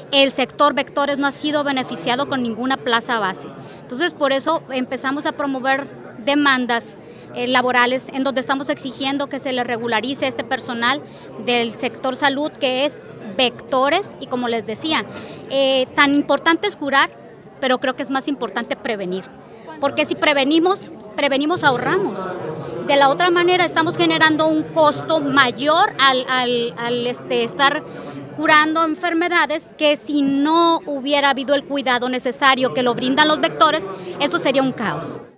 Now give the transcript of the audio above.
el sector vectores no ha sido beneficiado con ninguna plaza base. Entonces, por eso empezamos a promover demandas laborales en donde estamos exigiendo que se le regularice este personal del sector salud que es vectores y, como les decía, tan importante es curar, pero creo que es más importante prevenir, porque si prevenimos ahorramos. De la otra manera estamos generando un costo mayor al estar curando enfermedades que si no hubiera habido el cuidado necesario que lo brindan los vectores, eso sería un caos.